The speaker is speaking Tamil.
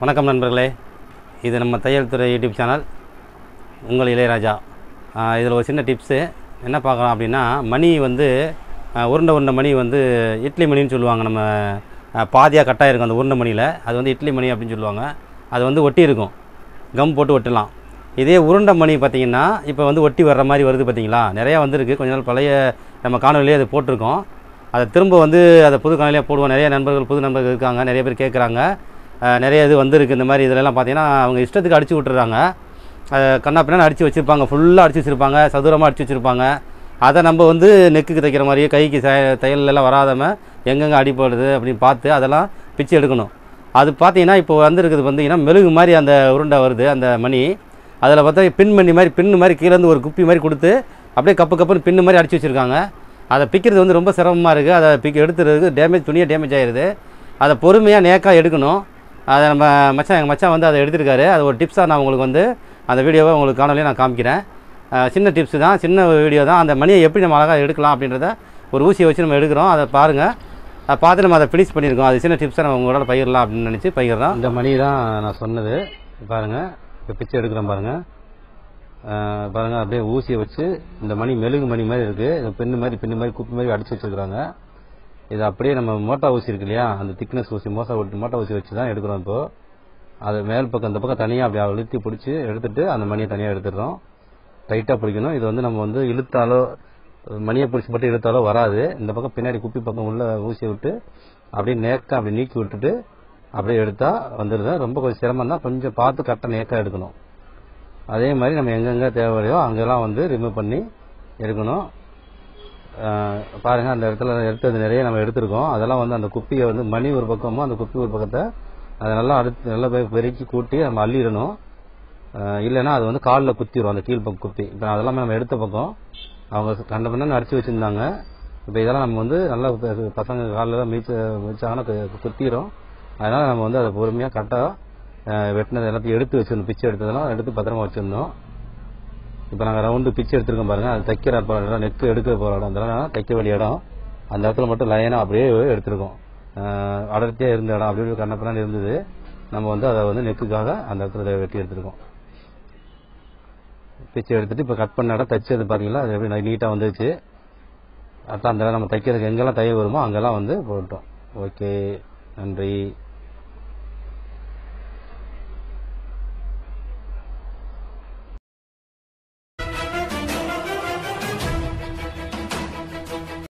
வணக்கம் நண்பர்களே, இது நம்ம தையல் துறை யூடியூப் சேனல். உங்கள் இளையராஜா. இதில் ஒரு சின்ன டிப்ஸு என்ன பார்க்கலாம் அப்படின்னா, மணி வந்து உருண்டை மணி வந்து இட்லி மணின்னு சொல்லுவாங்க. நம்ம பாதியாக கட்டாக இருக்கும் அந்த உருண்டை மணியில், அது வந்து இட்லி மணி அப்படின்னு சொல்லுவாங்க. அது வந்து ஒட்டி இருக்கும், கம் போட்டு ஒட்டலாம். இதே உருண்டை மணி பார்த்திங்கன்னா இப்போ வந்து ஒட்டி வர்ற மாதிரி வருது பார்த்திங்களா, நிறையா வந்துருக்கு. கொஞ்ச நாள் பழைய நம்ம காணொலியே அதை போட்டிருக்கோம். அதை திரும்ப வந்து அதை புது காணொலியாக போடுவோம். நிறைய நண்பர்கள் புது நண்பர்கள் இருக்காங்க, நிறைய பேர் கேட்குறாங்க. நிறைய இது வந்துருக்கு. இந்த மாதிரி இதிலெல்லாம் பார்த்தீங்கன்னா அவங்க இஷ்டத்துக்கு அடித்து விட்டுறாங்க. கண்ணா பின்னா அடித்து வச்சுருப்பாங்க, ஃபுல்லாக அடித்து வச்சுருப்பாங்க, சதுரமாக அடித்து வச்சுருப்பாங்க. அதை நம்ம வந்து நெக்குக்கு தைக்கிற மாதிரியே கைக்கு தையலெல்லாம் வராதமல் எங்கெங்கே அடிப்படுது அப்படின்னு பார்த்து அதெல்லாம் பிச்சு எடுக்கணும். அது பார்த்தீங்கன்னா இப்போ வந்துருக்குது பார்த்தீங்கன்னா மெழுகு மாதிரி அந்த உருண்டை வருது அந்த மணி. அதில் பார்த்தா பின்னு மாதிரி கீழேருந்து ஒரு குப்பி மாதிரி கொடுத்து அப்படியே கப்புன்னு பின்னு மாதிரி அடித்து வச்சுருக்காங்க. அதை பிக்கிறது வந்து ரொம்ப சிரமமாக இருக்குது. அதை எடுத்துறதுக்கு துணியாக டேமேஜ் ஆகிடுது. அதை பொறுமையாக நேக்காக எடுக்கணும். அதை நம்ம எங்கள் மச்சான் வந்து அதை எடுத்திருக்காரு. அது ஒரு டிப்ஸாக நான் உங்களுக்கு வந்து அந்த வீடியோவை உங்களுக்கு காணொலியை நான் காமிக்கிறேன். சின்ன டிப்ஸு தான், சின்ன வீடியோ தான். அந்த மணியை எப்படி நம்ம அழகாக எடுக்கலாம் அப்படின்றத ஒரு ஊசியை வச்சு நம்ம எடுக்கிறோம். அதை பாருங்கள், அதை பார்த்து நம்ம அதை ஃபினிஷ் பண்ணியிருக்கோம். அது சின்ன டிப்ஸை நம்ம உங்களோட பகிரலாம் அப்படின்னு நினச்சி பகிர்றோம். இந்த மணி தான் நான் சொன்னது. பாருங்கள், இப்போ பிச்சை எடுக்கிறோம் பாருங்கள். அப்படியே ஊசியை வச்சு இந்த மணி மெழுகு மணி மாதிரி இருக்குது. பின்னு மாதிரி குப்பி மாதிரி அடித்து வச்சுருக்குறாங்க. இது அப்படியே நம்ம மோட்டா ஊசி இருக்கு இல்லையா, அந்த திக்னஸ் ஊசி மோட்டா ஊசி வச்சு தான் எடுக்கிறோம். இப்போது அது மேல் பக்கம் அந்த பக்கம் தனியாக அப்படியே அழுத்தி பிடிச்சி எடுத்துகிட்டு அந்த மணியை தனியாக எடுத்துடுறோம். டைட்டாக பிடிக்கணும். இது வந்து நம்ம வந்து இழுத்தாலோ மணியை பிடிச்சி மட்டும் இழுத்தாலோ வராது. இந்த பக்கம் பின்னாடி குப்பி பக்கம் உள்ள ஊசியை விட்டு அப்படியே நேக்காக அப்படி நீக்கி விட்டுட்டு அப்படியே எடுத்தால் வந்துடுது. ரொம்ப கொஞ்சம் சிரமம் தான், கொஞ்சம் பார்த்து கரெக்டாக நேக்காக எடுக்கணும். அதே மாதிரி நம்ம எங்கெங்கே தேவையோ அங்கெல்லாம் வந்து ரிமூவ் பண்ணி எடுக்கணும். பாருங்கள், அந்த இடத்துல எடுத்தது நிறைய நம்ம எடுத்துருக்கோம். அதெல்லாம் வந்து அந்த குப்பியை வந்து மணி ஒரு பக்கமும் அந்த குப்பி ஒரு பக்கத்தை அதை நல்லா நல்லா பெருக்கி கூட்டி நம்ம அள்ளிடணும். இல்லைன்னா அது வந்து காலில் குத்திடும், அந்த கீழ் பக்கம் குத்தி. இப்போ அதெல்லாம் நம்ம எடுத்த பக்கம் அவங்க கண்ட பண்ணு அடித்து வச்சுருந்தாங்க. இப்போ இதெல்லாம் நம்ம வந்து நல்லா பசங்க காலில் மிதிச்சாங்கன்னா குத்திடும். அதனால் நம்ம வந்து அதை பொறுமையாக கரெக்டாக வெட்டினது எல்லாத்தையும் எடுத்து வச்சுருந்தோம். பிச்சை எடுத்ததெல்லாம் எடுத்து பத்திரமா வச்சுருந்தோம். இப்போ நாங்கள் ரவுண்டு பிச்சு எடுத்துருக்கோம் பாருங்கள். அது தைக்கிற இடம், நெக்கு எடுக்க போகிற இடம், அதெல்லாம் தைக்க வேண்டிய இடம். அந்த இடத்துல மட்டும் லைனாக அப்படியே எடுத்துருக்கோம். அடர்த்தியாக இருந்த இடம் அப்படியே கண்ணப்பண்ணான்னு இருந்தது. நம்ம வந்து அதை வந்து நெக்குக்காக அந்த இடத்துல வெட்டி எடுத்துருக்கோம். பிச்சு எடுத்துகிட்டு இப்போ கட் பண்ண இடம் தைச்சது பார்த்தீங்களா, அது எப்படி நீட்டாக வந்துச்சு. அடுத்த அந்த இடம் நம்ம தைக்கிறதுக்கு எங்கெல்லாம் தைய வருமோ அங்கெல்லாம் வந்து போட்டோம். ஓகே, நன்றி.